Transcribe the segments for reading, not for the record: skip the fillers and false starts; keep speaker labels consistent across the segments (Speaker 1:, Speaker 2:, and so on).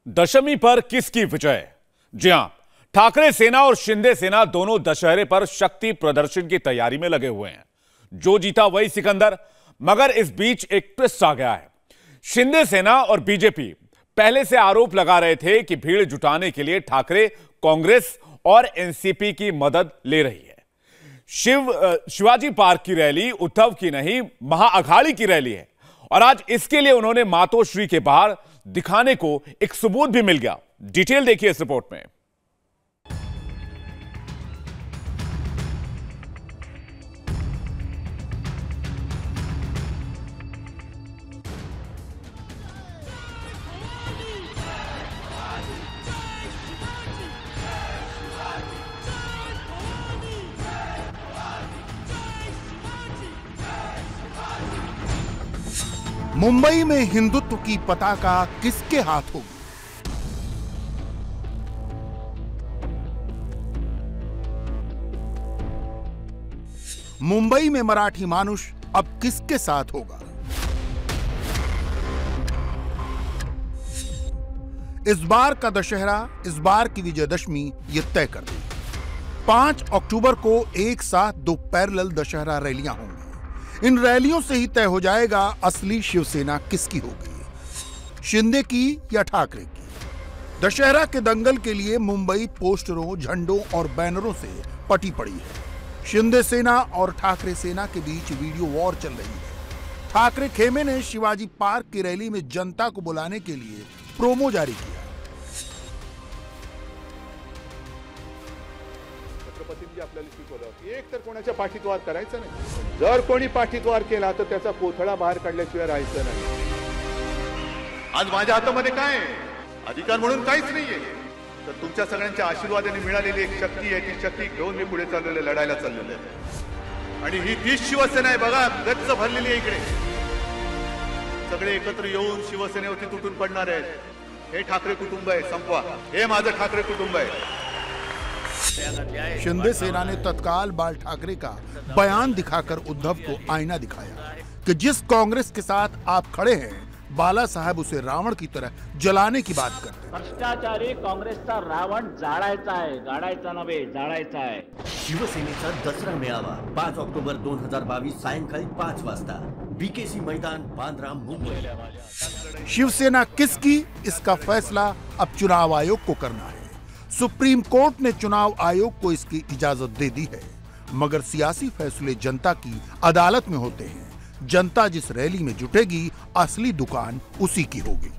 Speaker 1: दशमी पर किसकी विजय? जी हां, ठाकरे सेना और शिंदे सेना दोनों दशहरे पर शक्ति प्रदर्शन की तैयारी में लगे हुए हैं। जो जीता वही सिकंदर। मगर इस बीच एक ट्विस्ट आ गया है। शिंदे सेना और बीजेपी पहले से आरोप लगा रहे थे कि भीड़ जुटाने के लिए ठाकरे कांग्रेस और एनसीपी की मदद ले रही है। शिवाजी पार्क की रैली उद्धव की नहीं, महाअघाड़ी की रैली है और आज इसके लिए उन्होंने मातोश्री के बाहर दिखाने को एक सबूत भी मिल गया। डिटेल देखिए इस रिपोर्ट में।
Speaker 2: मुंबई में हिंदुत्व की पताका किसके हाथ होगी? मुंबई में मराठी मानुष अब किसके साथ होगा? इस बार का दशहरा, इस बार की विजयदशमी ये तय कर दी। 5 अक्टूबर को एक साथ 2 पैरेलल दशहरा रैलियां होंगी। इन रैलियों से ही तय हो जाएगा असली शिवसेना किसकी होगी, शिंदे की या ठाकरे की। दशहरा के दंगल के लिए मुंबई पोस्टरों, झंडों और बैनरों से पटी पड़ी है। शिंदे सेना और ठाकरे सेना के बीच वीडियो वॉर चल रही है। ठाकरे खेमे ने शिवाजी पार्क की रैली में जनता को बुलाने के लिए प्रोमो जारी किया।
Speaker 3: छत्रपतींनी आपल्याला शिकवलं की एक तर कोणाच्या पाठीद्वार करायचं नाही, जर कोणी पाठीद्वार केला तर त्याचा कोथळा बाहेर काढल्याशिवाय राहायचं नाही। आज माझ्या हातामध्ये काय आहे? अधिकार म्हणून काहीच नाहीये, तर तुमच्या सगळ्यांच्या आशीर्वादाने मिळालेली एक शक्ती आहे। ती शक्ती घेऊन मी पुढे चाललेलो, लढायला चाललेलो आहे आणि ही तीच शिवसेना आहे। बघा, गच्च भरलेली आहे इकडे। सगळे एकत्र येऊन शिवसेनेवरती तुटून पडणार आहेत। हे ठाकरे कुटुंब आहे, संपवा। हे माझं ठाकरे कुटुंब आहे।
Speaker 2: शिंदे सेना ने तत्काल बाल ठाकरे का बयान दिखाकर उद्धव को आईना दिखाया कि जिस कांग्रेस के साथ आप खड़े हैं, बाला साहब उसे रावण की तरह जलाने की बात करते हैं।
Speaker 4: भ्रष्टाचारी काँग्रेसचा रावण जाळायचा आहे, गाडायचा नव्हे, जाळायचा आहे।
Speaker 5: शिवसेनेचा दसरा मेळावा 5 ऑक्टोबर 2022 सायंकाळी 5 वाजता बीकेसी मैदान, बांद्रा, मुंबई।
Speaker 2: शिवसेना किसकी, इसका फैसला अब चुनाव आयोग को करना है। सुप्रीम कोर्ट ने चुनाव आयोग को इसकी इजाजत दे दी है, मगर सियासी फैसले जनता की अदालत में होते हैं। जनता जिस रैली में जुटेगी, असली दुकान उसी की होगी।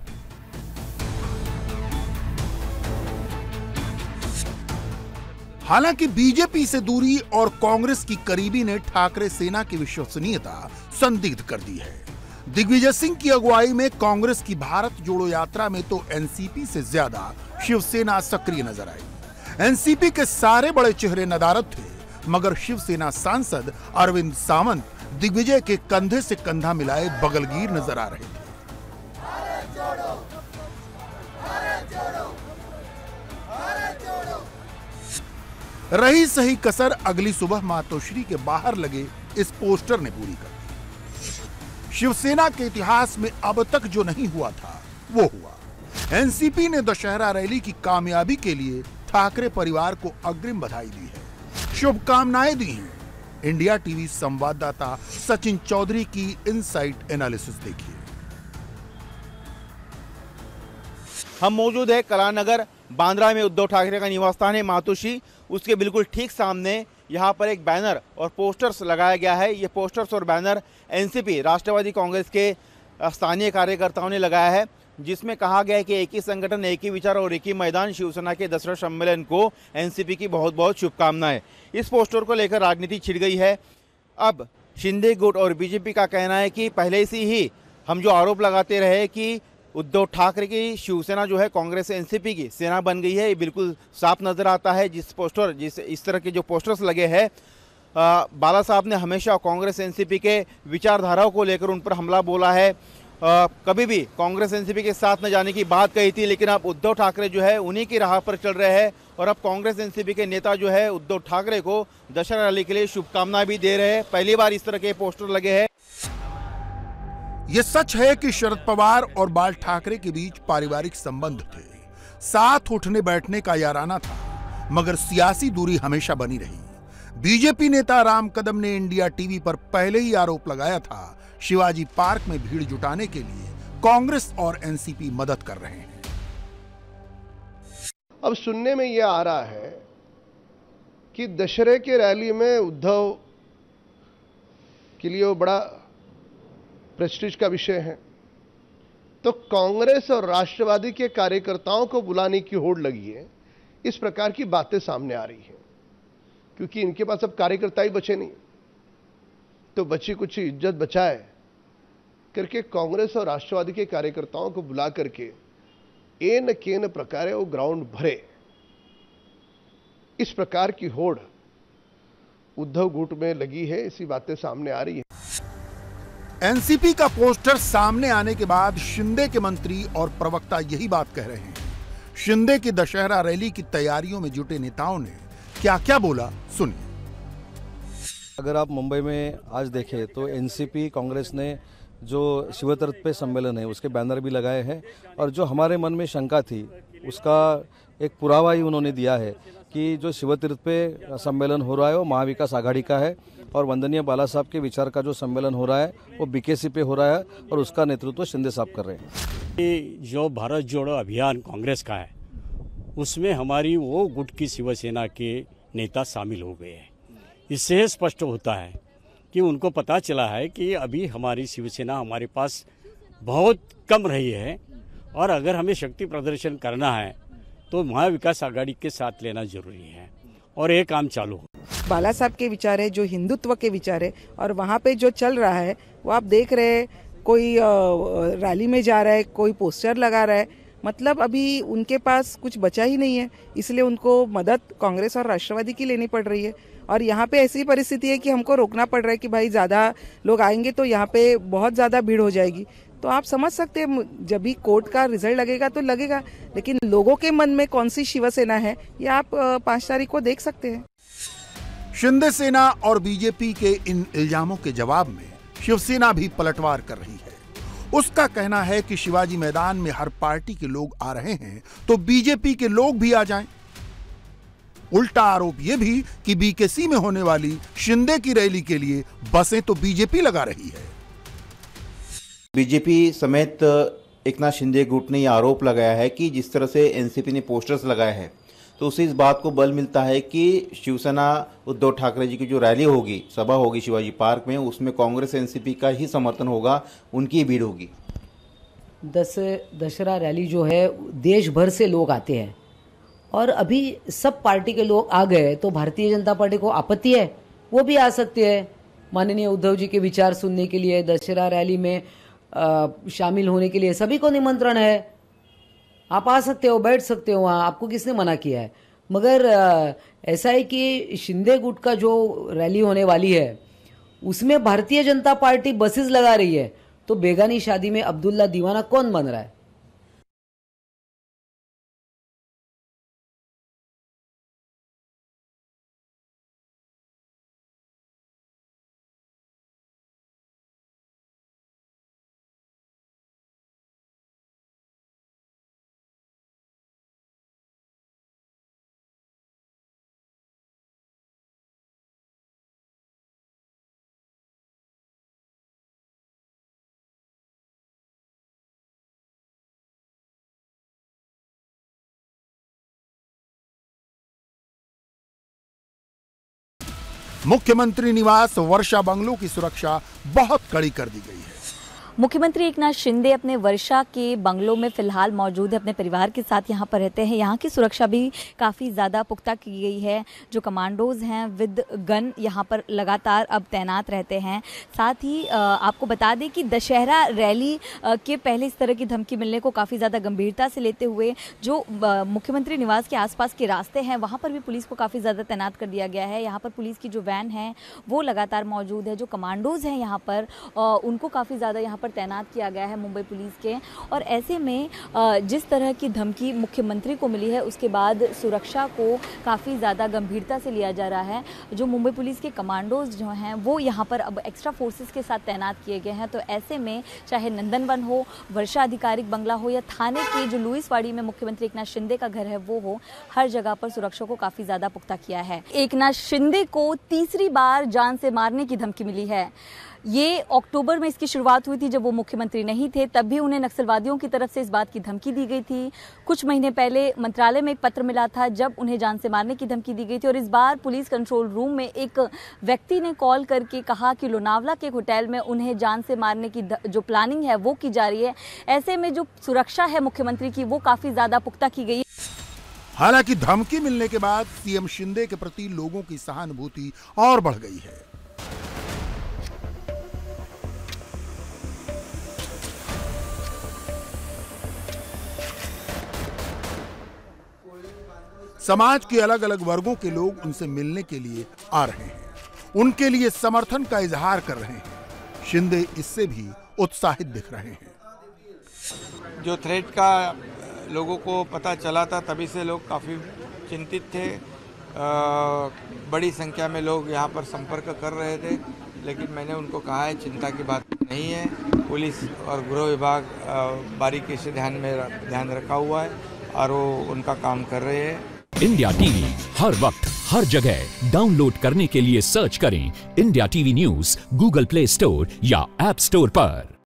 Speaker 2: हालांकि बीजेपी से दूरी और कांग्रेस की करीबी ने ठाकरे सेना की विश्वसनीयता संदिग्ध कर दी है। दिग्विजय सिंह की अगुवाई में कांग्रेस की भारत जोड़ो यात्रा में तो एनसीपी से ज्यादा शिवसेना सक्रिय नजर आई। एनसीपी के सारे बड़े चेहरे नदारद थे, मगर शिवसेना सांसद अरविंद सावंत दिग्विजय के कंधे से कंधा मिलाए बगलगीर नजर आ रहे थे। रही सही कसर अगली सुबह मातोश्री के बाहर लगे इस पोस्टर ने पूरी कर दी। शिवसेना के इतिहास में अब तक जो नहीं हुआ था वो हुआ। एनसीपी ने दशहरा रैली की कामयाबी के लिए ठाकरे परिवार को अग्रिम बधाई दी है, शुभकामनाएं दी हैं। इंडिया टीवी संवाददाता सचिन चौधरी की इनसाइट एनालिसिस देखिए।
Speaker 6: हम मौजूद है कलानगर बांद्रा में, उद्धव ठाकरे का निवास स्थान है मातोश्री। उसके बिल्कुल ठीक सामने यहाँ पर एक बैनर और पोस्टर्स लगाया गया है। ये पोस्टर्स और बैनर एनसीपी, राष्ट्रवादी कांग्रेस के स्थानीय कार्यकर्ताओं ने लगाया है, जिसमें कहा गया है कि एक ही संगठन, एक ही विचार और एक ही मैदान, शिवसेना के दसरा सम्मेलन को एनसीपी की बहुत बहुत शुभकामनाएं। इस पोस्टर को लेकर राजनीति छिड़ गई है। अब शिंदे गुट और बीजेपी का कहना है कि पहले से ही हम जो आरोप लगाते रहे कि उद्धव ठाकरे की शिवसेना जो है कांग्रेस एनसीपी की सेना बन गई है, ये बिल्कुल साफ नजर आता है। इस तरह के जो पोस्टर्स लगे हैं, बाला साहब ने हमेशा कांग्रेस एनसीपी के विचारधाराओं को लेकर उन पर हमला बोला है। कभी भी कांग्रेस एनसीपी के साथ न जाने की बात कही थी, लेकिन अब उद्धव ठाकरे जो है उन्हीं की राह पर चल रहे हैं और अब कांग्रेस एनसीपी के नेता जो है उद्धव ठाकरे को दशहरा रैली के लिए शुभकामनाएं भी दे रहे हैं। पहली बार इस तरह के पोस्टर लगे हैं।
Speaker 2: यह सच है कि शरद पवार और बाल ठाकरे के बीच पारिवारिक संबंध थे, साथ उठने बैठने का याराना था, मगर सियासी दूरी हमेशा बनी रही। बीजेपी नेता राम कदम ने इंडिया टीवी पर पहले ही आरोप लगाया था, शिवाजी पार्क में भीड़ जुटाने के लिए कांग्रेस और एनसीपी मदद कर रहे हैं।
Speaker 7: अब सुनने में यह आ रहा है कि दशहरे के रैली में उद्धव के लिए वो बड़ा प्रेस्टीज का विषय है, तो कांग्रेस और राष्ट्रवादी के कार्यकर्ताओं को बुलाने की होड़ लगी है। इस प्रकार की बातें सामने आ रही हैं, क्योंकि इनके पास अब कार्यकर्ता ही बचे नहीं, तो बची कुछ इज्जत बचाए करके कांग्रेस और राष्ट्रवादी के कार्यकर्ताओं को बुला करके एन केन प्रकारे वो ग्राउंड भरे। इस प्रकार की होड़ उद्धव गुट में लगी है, ऐसी बातें सामने आ रही है।
Speaker 2: एनसीपी का पोस्टर सामने आने के बाद शिंदे के मंत्री और प्रवक्ता यही बात कह रहे हैं। शिंदे की दशहरा रैली की तैयारियों में जुटे नेताओं ने क्या क्या बोला, सुनिए।
Speaker 8: अगर आप मुंबई में आज देखें तो एनसीपी कांग्रेस ने जो शिवतीर्थ पे सम्मेलन है उसके बैनर भी लगाए हैं, और जो हमारे मन में शंका थी उसका एक पुरावा ही उन्होंने दिया है कि जो शिवतीर्थ पे सम्मेलन हो रहा है वो महाविकास आघाड़ी का है, और वंदनीय बाला साहब के विचार का जो सम्मेलन हो रहा है वो बीकेसी पे हो रहा है, और उसका नेतृत्व शिंदे साहब कर रहे हैं।
Speaker 9: जो भारत जोड़ो अभियान कांग्रेस का है उसमें हमारी वो गुट की शिवसेना के नेता शामिल हो गए हैं। इससे स्पष्ट होता है कि उनको पता चला है कि अभी हमारी शिवसेना हमारे पास बहुत कम रही है, और अगर हमें शक्ति प्रदर्शन करना है तो महाविकास आघाड़ी के साथ लेना जरूरी है, और ये काम चालू हो।
Speaker 10: बाला साहब के विचार है, जो हिंदुत्व के विचार है, और वहाँ पे जो चल रहा है वो आप देख रहे हैं, कोई रैली में जा रहा है, कोई पोस्टर लगा रहा है, मतलब अभी उनके पास कुछ बचा ही नहीं है। इसलिए उनको मदद कांग्रेस और राष्ट्रवादी की लेनी पड़ रही है, और यहाँ पे ऐसी परिस्थिति है कि हमको रोकना पड़ रहा है कि भाई ज़्यादा लोग आएंगे तो यहाँ पे बहुत ज़्यादा भीड़ हो जाएगी। तो आप समझ सकते हैं जब भी कोर्ट का रिजल्ट लगेगा तो लगेगा, लेकिन लोगों के मन में कौन सी शिवसेना है ये आप 5 तारीख को देख सकते हैं।
Speaker 2: शिंदे सेना और बीजेपी के इन इल्जामों के जवाब में शिवसेना भी पलटवार कर रही है। उसका कहना है कि शिवाजी मैदान में हर पार्टी के लोग आ रहे हैं तो बीजेपी के लोग भी आ जाएं। उल्टा आरोप यह भी कि बीकेसी में होने वाली शिंदे की रैली के लिए बसें तो बीजेपी लगा रही है।
Speaker 6: बीजेपी समेत एकनाथ शिंदे गुट ने यह आरोप लगाया है कि जिस तरह से एनसीपी ने पोस्टर्स लगाए हैं तो उससे इस बात को बल मिलता है कि शिवसेना उद्धव ठाकरे जी की जो रैली होगी, सभा होगी शिवाजी पार्क में, उसमें कांग्रेस एनसीपी का ही समर्थन होगा, उनकी भीड़ होगी।
Speaker 11: दशहरा रैली जो है देश भर से लोग आते हैं, और अभी सब पार्टी के लोग आ गए तो भारतीय जनता पार्टी को आपत्ति है, वो भी आ सकते हैं माननीय उद्धव जी के विचार सुनने के लिए, दशहरा रैली में शामिल होने के लिए। सभी को निमंत्रण है, आप आ सकते हो, बैठ सकते हो वहाँ, आपको किसने मना किया है। मगर ऐसा है कि शिंदे गुट का जो रैली होने वाली है उसमें भारतीय जनता पार्टी बसेस लगा रही है, तो बेगानी शादी में अब्दुल्ला दीवाना कौन बन रहा है।
Speaker 2: मुख्यमंत्री निवास वर्षा बंगलो की सुरक्षा बहुत कड़ी कर दी गई है।
Speaker 12: मुख्यमंत्री एकनाथ शिंदे अपने वर्षा के बंगलों में फिलहाल मौजूद है, अपने परिवार के साथ यहाँ पर रहते हैं। यहाँ की सुरक्षा भी काफ़ी ज़्यादा पुख्ता की गई है। जो कमांडोज हैं विद गन यहाँ पर लगातार अब तैनात रहते हैं। साथ ही आपको बता दें कि दशहरा रैली के पहले इस तरह की धमकी मिलने को काफ़ी ज़्यादा गंभीरता से लेते हुए जो मुख्यमंत्री निवास के आसपास के रास्ते हैं वहाँ पर भी पुलिस को काफ़ी ज़्यादा तैनात कर दिया गया है। यहाँ पर पुलिस की जो वैन है वो लगातार मौजूद है। जो कमांडोज हैं यहाँ पर उनको काफ़ी ज़्यादा यहाँ पर पर तैनात किया गया है मुंबई पुलिस के। और ऐसे में जिस तरह की धमकी मुख्यमंत्री को मिली है उसके बाद सुरक्षा को काफ़ी ज़्यादा गंभीरता से लिया जा रहा है। जो मुंबई पुलिस के कमांडोज जो हैं वो यहाँ पर अब एक्स्ट्रा फोर्सेस के साथ तैनात किए गए हैं। तो ऐसे में चाहे नंदनवन हो, वर्षा आधिकारिक बंगला हो या थाने की जो लुईसवाड़ी में मुख्यमंत्री एकनाथ शिंदे का घर है वो हो, हर जगह पर सुरक्षा को काफ़ी ज़्यादा पुख्ता किया है। एकनाथ शिंदे को तीसरी बार जान से मारने की धमकी मिली है। ये अक्टूबर में इसकी शुरुआत हुई थी जब वो मुख्यमंत्री नहीं थे, तब भी उन्हें नक्सलवादियों की तरफ से इस बात की धमकी दी गई थी। कुछ महीने पहले मंत्रालय में एक पत्र मिला था जब उन्हें जान से मारने की धमकी दी गई थी। और इस बार पुलिस कंट्रोल रूम में एक व्यक्ति ने कॉल करके कहा कि लोनावला के एक होटल में उन्हें जान से मारने की जो प्लानिंग है वो की जा रही है। ऐसे में जो सुरक्षा है मुख्यमंत्री की वो काफ़ी ज़्यादा पुख्ता की गई।
Speaker 2: हालांकि धमकी मिलने के बाद सीएम शिंदे के प्रति लोगों की सहानुभूति और बढ़ गई है। समाज के अलग अलग वर्गों के लोग उनसे मिलने के लिए आ रहे हैं, उनके लिए समर्थन का इजहार कर रहे हैं। शिंदे इससे भी उत्साहित दिख रहे हैं।
Speaker 13: जो थ्रेट का लोगों को पता चला था तभी से लोग काफ़ी चिंतित थे। बड़ी संख्या में लोग यहाँ पर संपर्क कर रहे थे, लेकिन मैंने उनको कहा है चिंता की बात नहीं है। पुलिस और गृह विभाग बारीकी से ध्यान रखा हुआ है और वो उनका काम कर रहे हैं।
Speaker 14: इंडिया टीवी हर वक्त हर जगह डाउनलोड करने के लिए सर्च करें India TV news Google Play Store या ऐप स्टोर पर।